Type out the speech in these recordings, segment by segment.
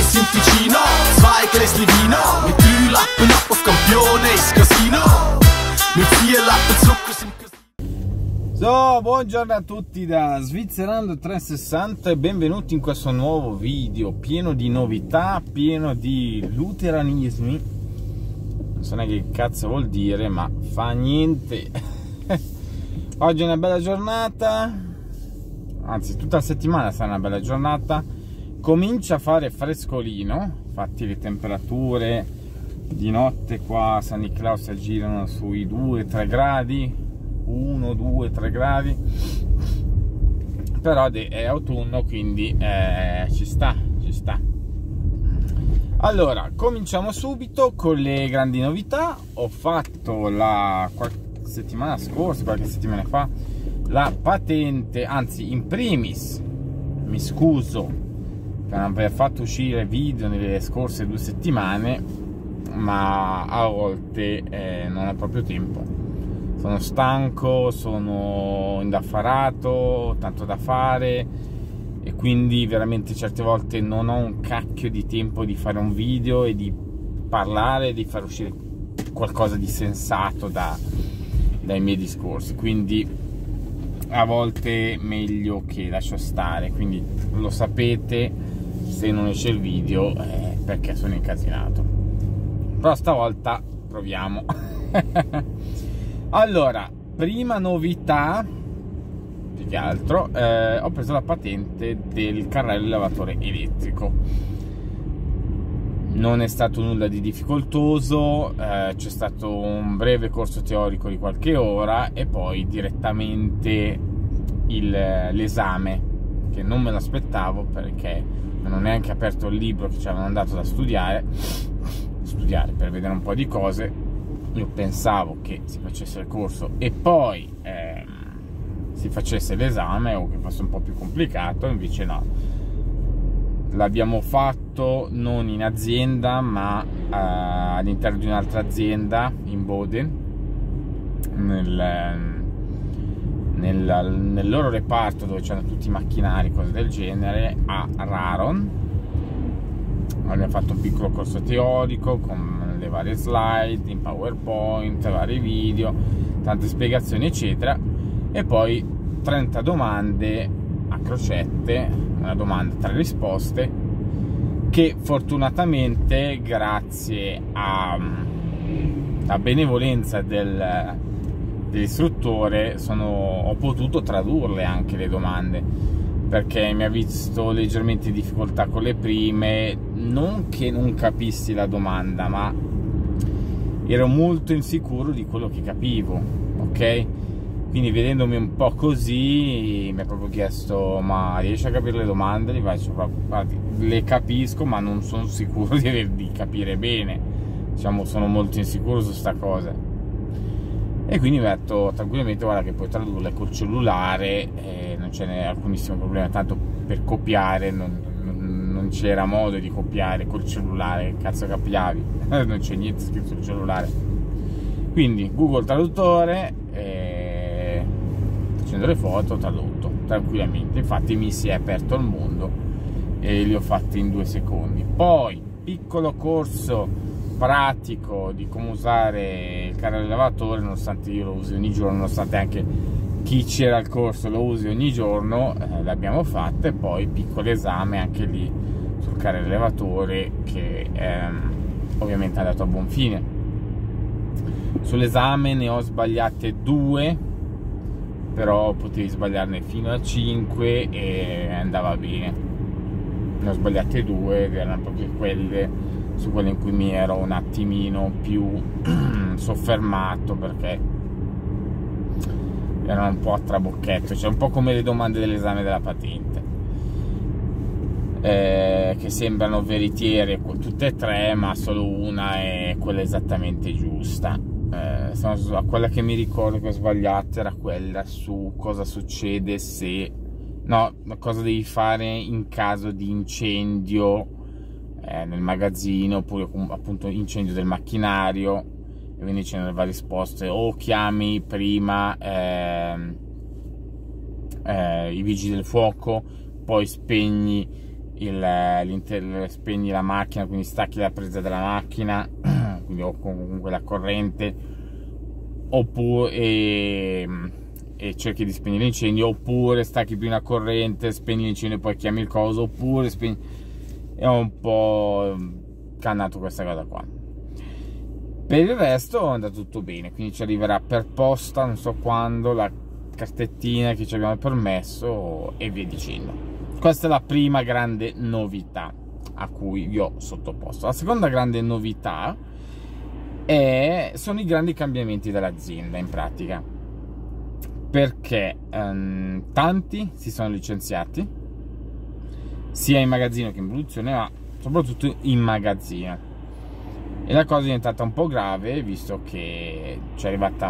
Gibt's im Ticino, 2 Gläschen Vino, mit 3 Lappen ab auf Campione ins Casino, mit 4 Lappen Zucker im Casino. So, buongiorno a tutti da Svizzerland 360 e benvenuti in questo nuovo video pieno di novità, pieno di luteranismi. Non so neanche che cazzo vuol dire, ma fa niente. Oggi è una bella giornata, anzi tutta la settimana sarà una bella giornata. Comincia a fare frescolino, infatti le temperature di notte qua a San Nicolò si aggirano sui 2-3 gradi, 1-2-3 gradi, però è autunno, quindi ci sta. Allora, cominciamo subito con le grandi novità. Ho fatto qualche settimana fa, la patente, anzi in primis mi scuso per non aver fatto uscire video nelle scorse 2 settimane, ma a volte non ho proprio tempo, sono stanco, sono indaffarato, tanto da fare, e quindi veramente certe volte non ho un cacchio di tempo di fare un video e di parlare, di far uscire qualcosa di sensato dai miei discorsi, quindi a volte meglio che lascio stare. Quindi lo sapete, se non esce il video perché sono incasinato, però stavolta proviamo. Allora, prima novità, più che altro, ho preso la patente del carrello lavatore elettrico. Non è stato nulla di difficoltoso, c'è stato un breve corso teorico di qualche ora e poi direttamente l'esame, che non me l'aspettavo perché non ho neanche aperto il libro che ci avevano andato da studiare per vedere un po' di cose. Io pensavo che si facesse il corso e poi si facesse l'esame, o che fosse un po' più complicato, invece no. L'abbiamo fatto non in azienda, ma all'interno di un'altra azienda in Boden, nel loro reparto dove c'erano tutti i macchinari, cose del genere, a Raron. Abbiamo fatto un piccolo corso teorico con le varie slide in PowerPoint, vari video, tante spiegazioni eccetera, e poi 30 domande a crocette, una domanda 3 risposte, che fortunatamente grazie alla benevolenza dell'istruttore ho potuto tradurle anche le domande, perché mi ha visto leggermente in difficoltà con le prime, non che non capissi la domanda, ma ero molto insicuro di quello che capivo, ok? Quindi vedendomi un po' così mi ha proprio chiesto: ma riesci a capire le domande? Le capisco, ma non sono sicuro di capire bene, diciamo, sono molto insicuro su sta cosa. E quindi mi ha detto tranquillamente: guarda che puoi tradurle col cellulare, non ce n'è alcunissimo problema, tanto per copiare non c'era modo di copiare col cellulare, che cazzo capiavi? Non c'è niente scritto sul cellulare. Quindi Google Traduttore, facendo le foto, tradotto tranquillamente. Infatti mi si è aperto il mondo e li ho fatti in 2 secondi. Poi piccolo corso pratico di come usare il carrello lavatore, nonostante io lo usi ogni giorno, nonostante anche chi c'era al corso lo usi ogni giorno, l'abbiamo fatto. E poi piccolo esame anche lì sul carrello lavatore, che ovviamente è andato a buon fine. Sull'esame ne ho sbagliate 2, però potevi sbagliarne fino a 5 e andava bene. Ne ho sbagliate 2 ed erano proprio quelle su quelle in cui mi ero un attimino più soffermato, perché erano un po' a trabocchetto, cioè un po' come le domande dell'esame della patente, che sembrano veritiere tutte e 3, ma solo una è quella esattamente giusta. Quella che mi ricordo che ho sbagliato era quella su cosa succede se cosa devi fare in caso di incendio nel magazzino, oppure appunto incendio del macchinario, e quindi c'erano le varie risposte: o chiami prima i vigili del fuoco, poi spegni spegni la macchina, quindi stacchi la presa della macchina, quindi o comunque la corrente, oppure e cerchi di spegnere l'incendio, oppure stacchi prima la corrente, spegni l'incendio e poi chiami il coso, oppure spegni... È un po' cannato questa cosa qua. Per il resto è andato tutto bene, quindi ci arriverà per posta, non so quando, la cartettina che ci abbiamo permesso e via dicendo. Questa è la prima grande novità a cui vi ho sottoposto. La seconda grande novità sono i grandi cambiamenti dell'azienda, in pratica, perché tanti si sono licenziati, sia in magazzino che in produzione, ma soprattutto in magazzino. E la cosa è diventata un po' grave, visto che ci è arrivata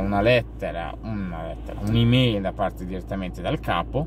un'email da parte direttamente dal capo,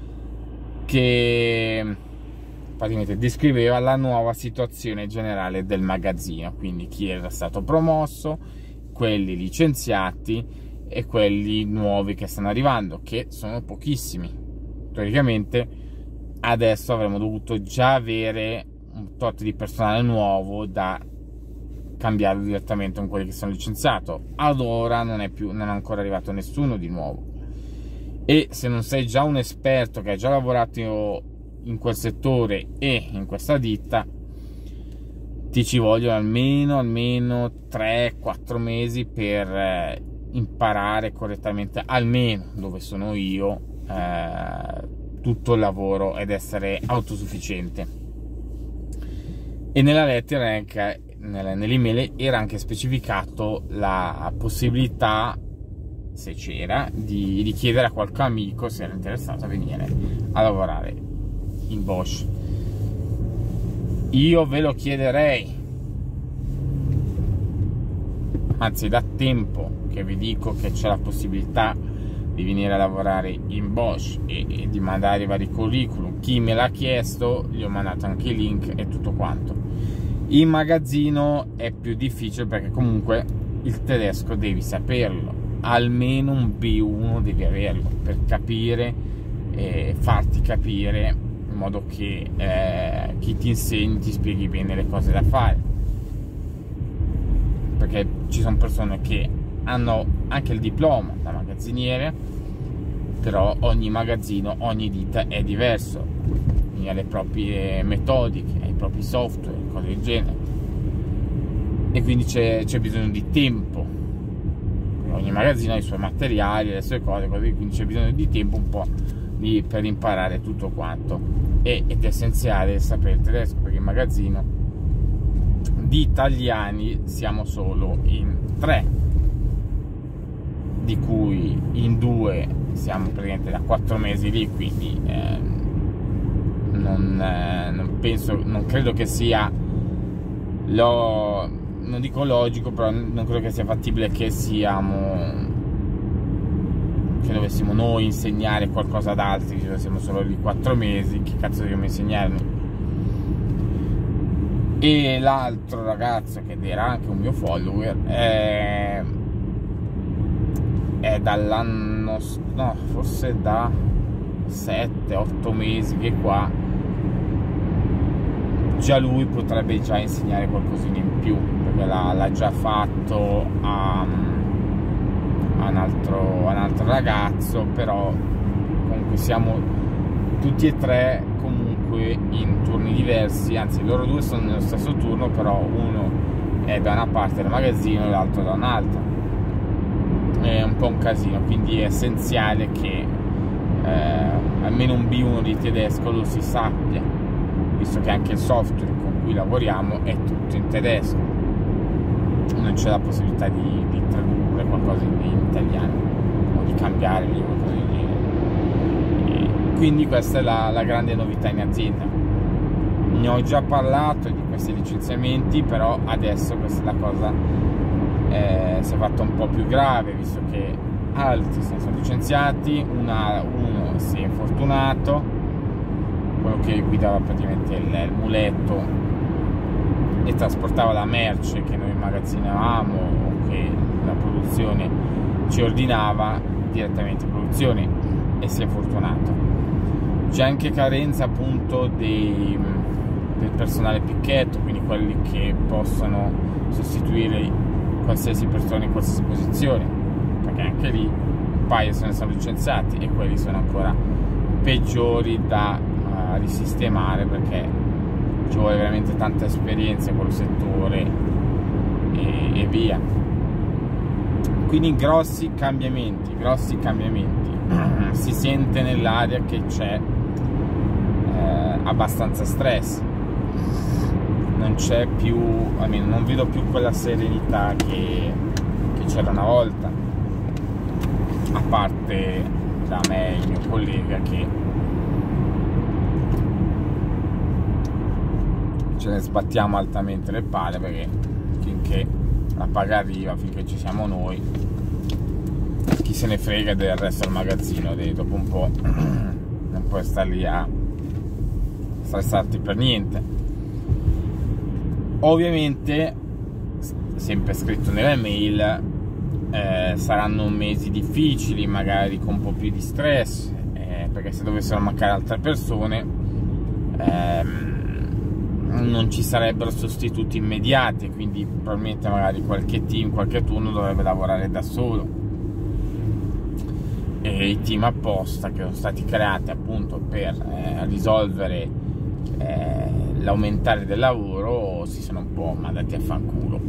che praticamente descriveva la nuova situazione generale del magazzino, quindi chi era stato promosso, quelli licenziati e quelli nuovi che stanno arrivando, che sono pochissimi. Teoricamente adesso avremmo dovuto già avere un tot di personale nuovo da cambiare direttamente con quelli che sono licenziati. Ad ora non è ancora arrivato nessuno di nuovo, e se non sei già un esperto che ha già lavorato in quel settore e in questa ditta, ti ci vogliono almeno 3-4 mesi per imparare correttamente, almeno dove sono io, tutto il lavoro ed essere autosufficiente. E nella lettera, nell'email, era anche specificato la possibilità, se c'era, di chiedere a qualche amico se era interessato a venire a lavorare in Bosch. Io ve lo chiederei, anzi da tempo che vi dico che c'è la possibilità di venire a lavorare in Bosch e di mandare i vari curriculum. Chi me l'ha chiesto gli ho mandato anche i link e tutto quanto. In magazzino è più difficile, perché comunque il tedesco devi saperlo, almeno un B1 devi averlo per capire e farti capire, in modo che chi ti insegni ti spieghi bene le cose da fare, perché ci sono persone che hanno anche il diploma da magazziniere, però ogni magazzino, ogni ditta è diverso, quindi ha le proprie metodiche, ha i propri software, cose del genere, e quindi c'è bisogno di tempo. Ogni magazzino ha i suoi materiali, le sue cose, quindi c'è bisogno di tempo un po' per imparare tutto quanto, ed è essenziale sapere il tedesco, perché in magazzino di italiani siamo solo in 3, di cui in 2 siamo praticamente da 4 mesi lì, quindi non credo che sia non dico logico, però non credo che sia fattibile che dovessimo noi insegnare qualcosa ad altri, cioè siamo solo lì 4 mesi, che cazzo dobbiamo insegnare noi? E l'altro ragazzo, che era anche un mio follower, è dall'anno, no, forse da 7-8 mesi che qua già lui potrebbe già insegnare qualcosina in più, perché l'ha già fatto a un altro ragazzo, però comunque siamo tutti e 3 comunque in turni diversi, anzi loro 2 sono nello stesso turno, però uno è da una parte del magazzino e l'altro da un'altra. È un po' un casino, quindi è essenziale che almeno un B1 di tedesco lo si sappia, visto che anche il software con cui lavoriamo è tutto in tedesco, non c'è la possibilità di tradurre qualcosa in italiano o di cambiare lì qualcosa del genere. E quindi questa è la grande novità in azienda. Ne ho già parlato di questi licenziamenti, però adesso questa è la cosa si è fatta un po' più grave, visto che altri si sono licenziati, uno si è infortunato, quello che guidava praticamente il muletto e trasportava la merce che noi immagazzinavamo o che la produzione ci ordinava direttamente in produzione, e si è infortunato. C'è anche carenza appunto del personale picchetto, quindi quelli che possono sostituire qualsiasi persona in qualsiasi posizione, perché anche lì un paio se ne sono licenziati e quelli sono ancora peggiori da risistemare, perché ci vuole veramente tanta esperienza in quello settore e via. Quindi grossi cambiamenti. Si sente nell'aria che c'è abbastanza stress, non c'è più, almeno non vedo più quella serenità che c'era una volta, a parte da me il mio collega che ce ne sbattiamo altamente le palle, perché finché la paga arriva, finché ci siamo noi, chi se ne frega del resto del magazzino, dopo un po' non puoi stare lì a stressarti per niente. Ovviamente, sempre scritto nella mail, saranno mesi difficili, magari con un po' più di stress, perché se dovessero mancare altre persone non ci sarebbero sostituti immediati, quindi probabilmente magari qualche team, qualche turno dovrebbe lavorare da solo, e i team apposta che sono stati creati appunto per risolvere l'aumentare del lavoro si sono un po' mandati a fanculo.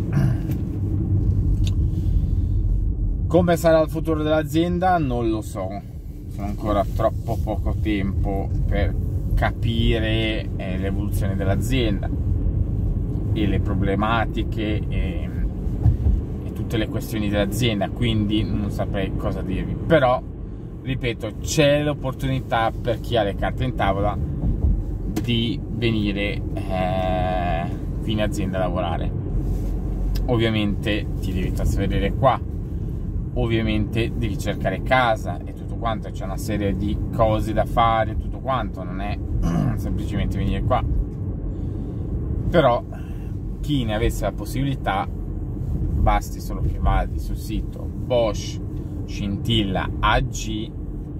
Come sarà il futuro dell'azienda non lo so, sono ancora troppo poco tempo per capire l'evoluzione dell'azienda e le problematiche e tutte le questioni dell'azienda, quindi non saprei cosa dirvi. Però ripeto, c'è l'opportunità per chi ha le carte in tavola di venire qui in azienda a lavorare. Ovviamente ti devi trasferire qua, ovviamente devi cercare casa e tutto quanto, c'è una serie di cose da fare, tutto quanto, non è semplicemente venire qua. Però chi ne avesse la possibilità, basti solo che vadi sul sito Bosch Scintilla AG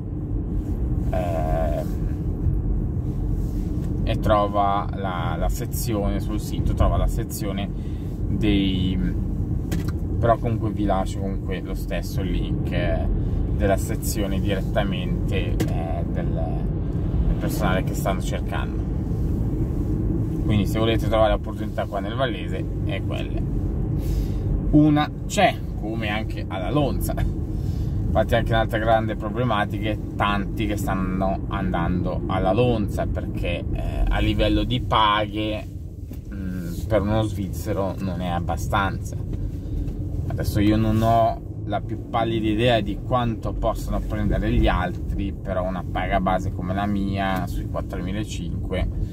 e trova la sezione, sul sito trova la sezione dei, però comunque vi lascio comunque lo stesso link della sezione direttamente del personale che stanno cercando. Quindi se volete trovare l'opportunità qua nel Vallese, è quella. Una c'è, come anche alla Lonza. Infatti anche un'altra grande problematica è tanti che stanno andando alla Lonza, perché a livello di paghe per uno svizzero non è abbastanza. Adesso io non ho la più pallida idea di quanto possono prendere gli altri, però una paga base come la mia sui 4.500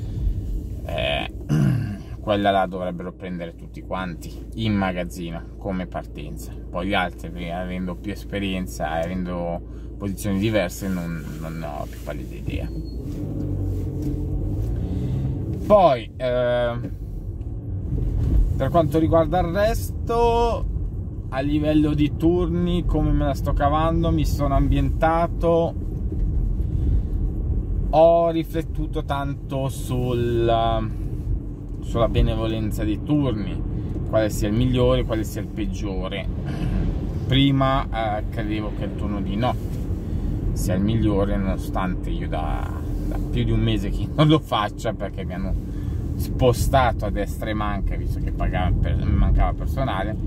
quella la dovrebbero prendere tutti quanti in magazzino come partenza. Poi gli altri, avendo più esperienza, avendo posizioni diverse, non ho la più pallida idea. Poi per quanto riguarda il resto, a livello di turni, come me la sto cavando, mi sono ambientato, ho riflettuto tanto sulla benevolenza dei turni, quale sia il migliore, quale sia il peggiore. Prima credevo che il turno di notte sia il migliore, nonostante io da più di un mese che non lo faccia, perché mi hanno spostato a destra e manca, visto che mancava personale.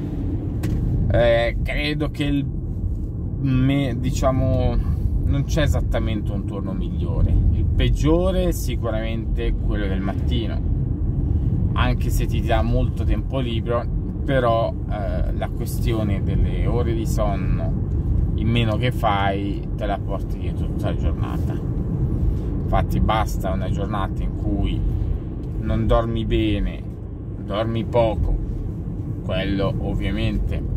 Credo che diciamo non c'è esattamente un turno migliore. Il peggiore è sicuramente quello del mattino, anche se ti dà molto tempo libero, però la questione delle ore di sonno in meno che fai te la porti dietro tutta la giornata. Infatti basta una giornata in cui non dormi bene, dormi poco, quello ovviamente,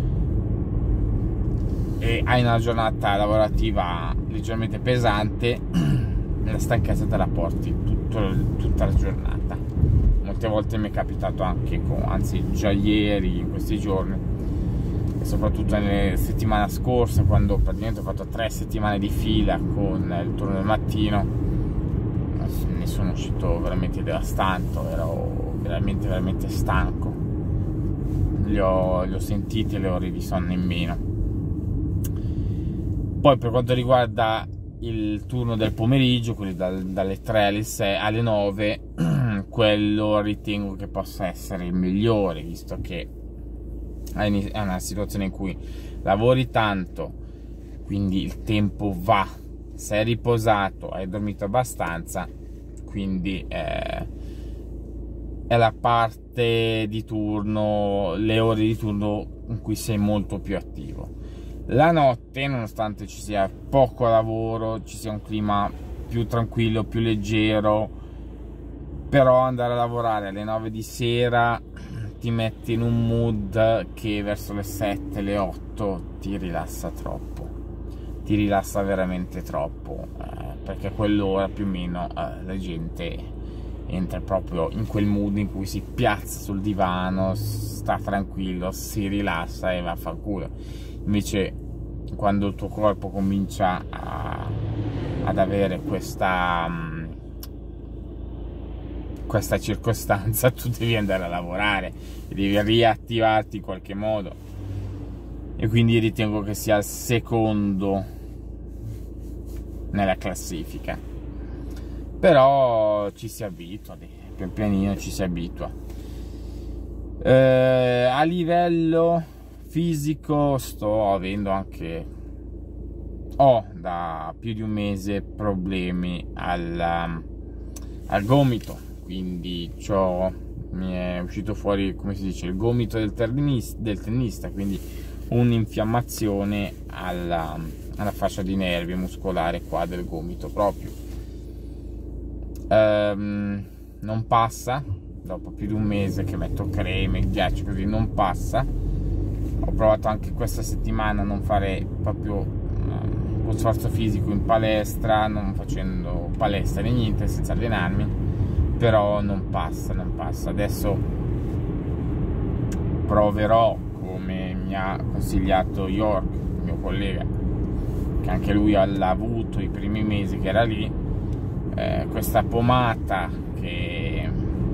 e hai una giornata lavorativa leggermente pesante, la stanchezza te la porti tutta la giornata. Molte volte mi è capitato anche anzi già ieri, in questi giorni, e soprattutto nelle settimane scorse, quando praticamente ho fatto 3 settimane di fila con il turno del mattino, ne sono uscito veramente devastante, ero veramente stanco. Li ho sentiti e le ore di sonno in meno. Poi per quanto riguarda il turno del pomeriggio, quelli dalle 3 alle 9, quello ritengo che possa essere il migliore, visto che è una situazione in cui lavori tanto, quindi il tempo va, sei riposato, hai dormito abbastanza, quindi è la parte di turno, le ore di turno in cui sei molto più attivo. La notte, nonostante ci sia poco lavoro, ci sia un clima più tranquillo, più leggero, però andare a lavorare alle 9 di sera ti mette in un mood che verso le 7, le 8 ti rilassa troppo, ti rilassa veramente troppo, perché a quell'ora più o meno la gente entra proprio in quel mood in cui si piazza sul divano, sta tranquillo, si rilassa e va a far culo. Invece quando il tuo corpo comincia ad avere questa circostanza, tu devi andare a lavorare e devi riattivarti in qualche modo, e quindi ritengo che sia il secondo nella classifica, però ci si abitua, pian pianino ci si abitua. A livello fisico ho da più di un mese problemi al gomito, quindi mi è uscito fuori, come si dice, il gomito del tennista, quindi un'infiammazione alla fascia di nervi muscolare qua del gomito proprio. Non passa, dopo più di un mese che metto creme, ghiaccio, così non passa. Ho provato anche questa settimana a non fare proprio lo sforzo fisico in palestra, non facendo palestra né niente, senza allenarmi, però non passa. Adesso proverò, come mi ha consigliato York, il mio collega, che anche lui l'ha avuto i primi mesi che era lì, questa pomata che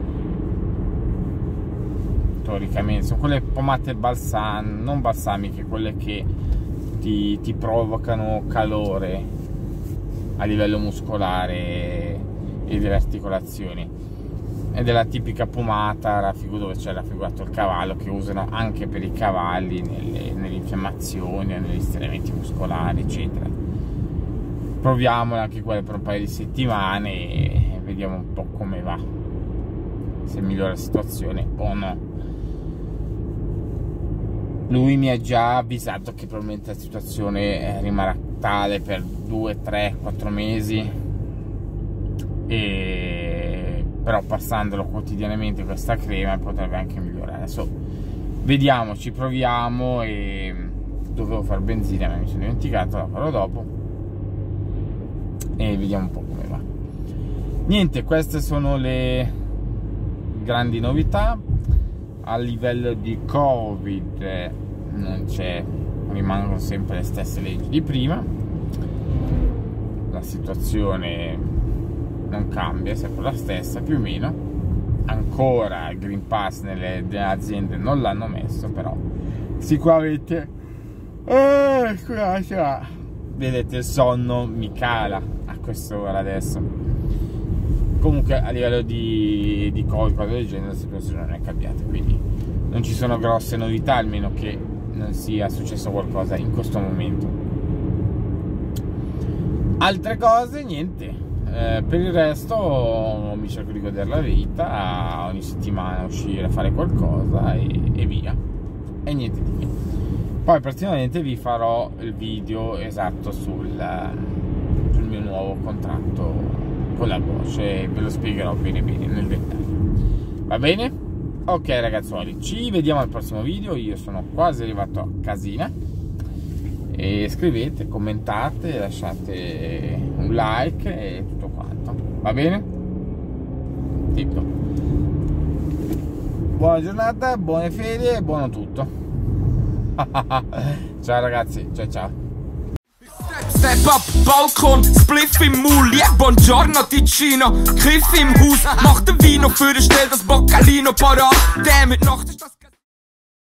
teoricamente sono quelle pomate non balsamiche, quelle che ti provocano calore a livello muscolare e delle articolazioni, ed è la tipica pomata dove c'è raffigurato il cavallo, che usano anche per i cavalli nelle infiammazioni, negli stiramenti muscolari, eccetera. Proviamola anche quelle per un paio di settimane e vediamo un po' come va, se migliora la situazione o no. Lui mi ha già avvisato che probabilmente la situazione rimarrà tale per 2, 3, 4 mesi, però passandolo quotidianamente questa crema potrebbe anche migliorare. Adesso vediamo, ci proviamo. E dovevo fare benzina, ma mi sono dimenticato, la farò dopo e vediamo un po' come va. Niente, queste sono le grandi novità. A livello di Covid rimangono sempre le stesse leggi di prima, la situazione non cambia, è sempre la stessa più o meno. Ancora il Green Pass nelle aziende non l'hanno messo, però sicuramente vedete, il sonno mi cala a quest'ora adesso. Comunque a livello di Covid, cose del genere, la situazione non è cambiata, quindi non ci sono grosse novità, almeno che non sia successo qualcosa in questo momento. Altre cose, niente. Per il resto mi cerco di godere la vita, ogni settimana uscire a fare qualcosa e via, e niente di che. Poi prossimamente vi farò il video esatto sul mio nuovo contratto con la voce, ve lo spiegherò bene nel dettaglio. Va bene? Ok ragazzuoli, ci vediamo al prossimo video. Io sono quasi arrivato a casina, e scrivete, commentate, lasciate un like e tutto quanto, va bene? Tipo, buona giornata, buone ferie, buono tutto. Ciao ragazzi, ciao ciao. Step up, Balkon, Spliff im Maul, yeah, Buongiorno Ticino, Kiff im Haus, mach den Vino für den Stell das Boccalino parat, der mit Nacht ist das